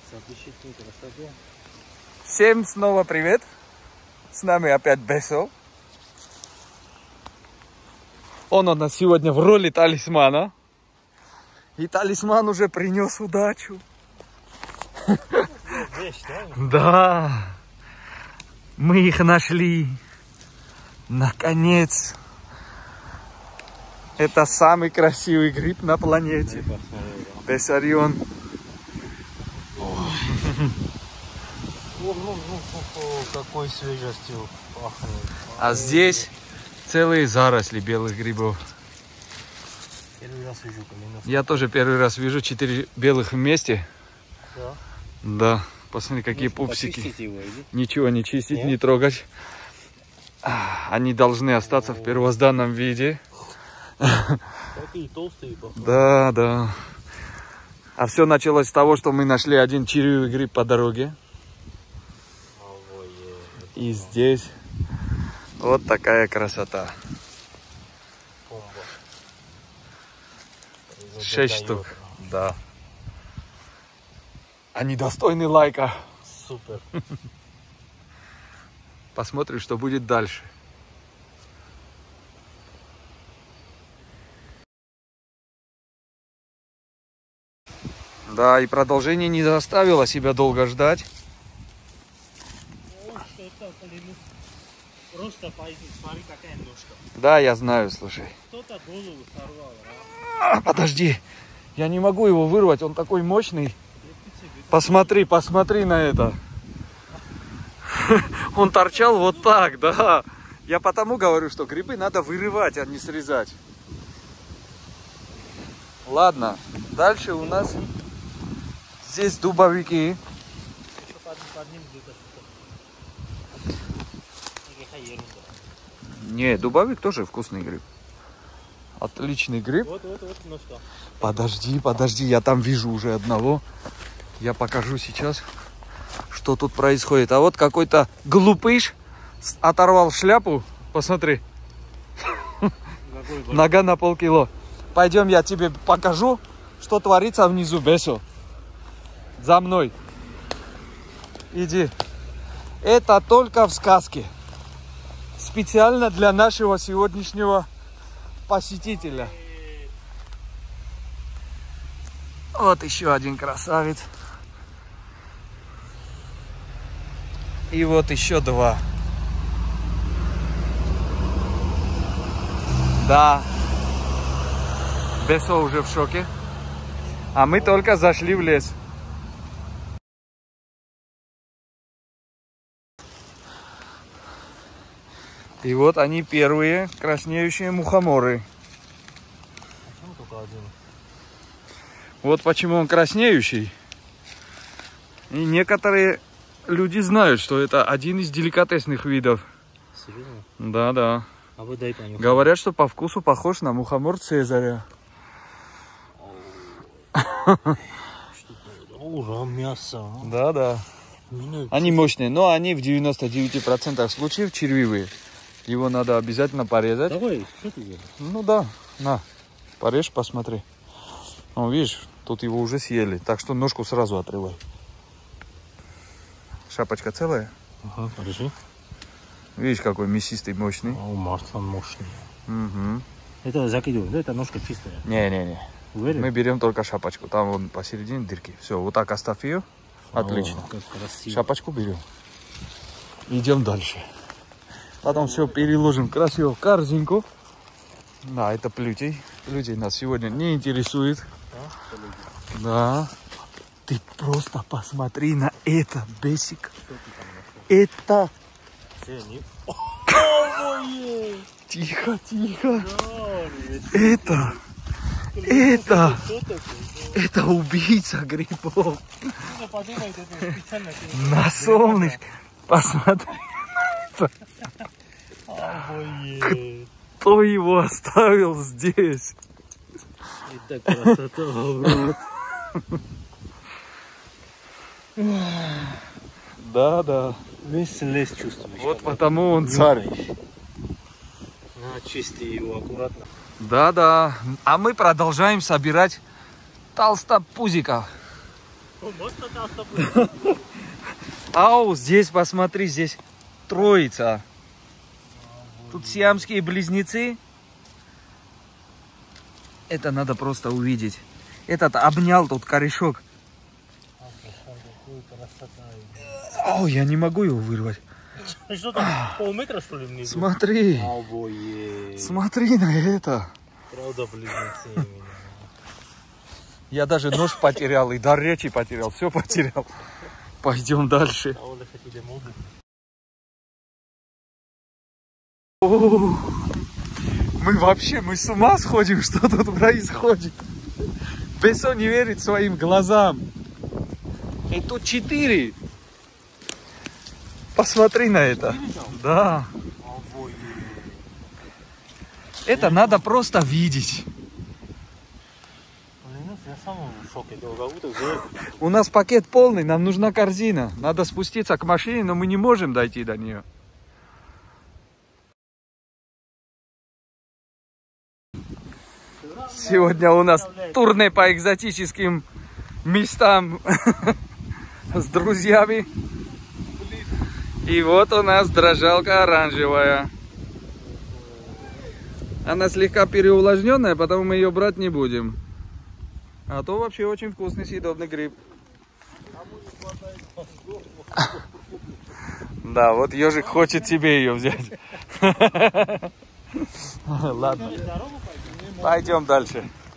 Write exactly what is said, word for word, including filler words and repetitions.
Всем снова привет. С нами опять Бесо. Он у нас сегодня в роли талисмана. И талисман уже принес удачу. Да. Мы их нашли. Наконец. Это самый красивый гриб на планете. Бесарион. Какой свежестью пахнет. А здесь целые заросли белых грибов. Первый раз вижу калинов. Я тоже первый раз вижу четыре белых вместе. Да. Да. Посмотри, какие Может, пупсики. его, или? Ничего не чистить, Нет? не трогать. Они должны остаться в первозданном виде. Такие толстые, похоже. Да, да. А все началось с того, что мы нашли один червивый гриб по дороге. И здесь вот такая красота. Шесть штук. Да. Они достойны лайка. Супер. Посмотрим, что будет дальше. Да, и продолжение не заставило себя долго ждать. Просто пойди, смотри, какая ножка. Да, я знаю, слушай. Кто-то голову сорвал, А, подожди, я не могу его вырвать, он такой мощный. Посмотри, посмотри на это. Он торчал вот так, да. Я потому говорю, что грибы надо вырывать, а не срезать. Ладно, дальше у нас здесь дубовики. Не, дубовик тоже вкусный гриб. Отличный гриб. Вот, вот, вот, ножка. Подожди, подожди, я там вижу уже одного. Я покажу сейчас, что тут происходит. А вот какой-то глупыш оторвал шляпу. Посмотри. Нога на полкило. Пойдем, я тебе покажу, что творится внизу, Бесо. За мной. Иди. Это только в сказке. Специально для нашего сегодняшнего посетителя. Вот еще один красавец. И вот еще два. Да. Бесо уже в шоке. А мы только зашли в лес. И вот они первые краснеющие мухоморы. Почему только один? Вот почему он краснеющий. И некоторые люди знают, что это один из деликатесных видов. Серьезно? Да, да. А вы дай понюхать. Говорят, что по вкусу похож на мухомор Цезаря. Ура, мясо. Да, да. Они мощные, но они в девяноста девяти процентах случаев червивые. Его надо обязательно порезать. Давай, что ты делаешь? Ну да, на, порежь, посмотри. Ну, видишь, тут его уже съели, так что ножку сразу отрывай. Шапочка целая? Ага, подожди. Видишь, какой мясистый, мощный. О, масло мощный. Угу. Это закидываем, да? Это ножка чистая. Не-не-не. Уверен? Мы берем только шапочку. Там вон посередине дырки. Все, вот так оставь ее. Отлично. О, как красиво. Шапочку берем. Идем дальше. Потом все переложим красиво в корзинку. Да, это плютей. Плютей нас сегодня не интересует. А? Да. Ты просто посмотри на это, Бесик. Это... Тихо, тихо. Это... Это... Это убийца грибов. На солнышке. Посмотри. Кто его оставил здесь? Это красота, Да, да. Весь лес чувствуешь. Вот потому он царь. На, чисти его аккуратно. Да, да. А мы продолжаем собирать толстопузиков. Ау, здесь посмотри, здесь троица. Тут сиамские близнецы. Это надо просто увидеть. Этот обнял тут корешок. Ау, я не могу его вырвать. Что там, полметра что ли внизу? Смотри. Смотри на это. Правда, близнецы именно. Я даже нож потерял и дар речи потерял. Все потерял. Пойдем дальше. О, мы вообще, мы с ума сходим, что тут происходит. Бесо не верит своим глазам. И тут четыре. Посмотри на это. Да. Это надо просто видеть. Я сам в шоке. У нас пакет полный, нам нужна корзина. Надо спуститься к машине, но мы не можем дойти до нее. Сегодня у нас турне по экзотическим местам с друзьями. И вот у нас дрожалка оранжевая. Она слегка переувлажненная, потому мы ее брать не будем. А то вообще очень вкусный съедобный гриб. Да, вот ежик хочет себе ее взять. Ладно, пойдем дальше.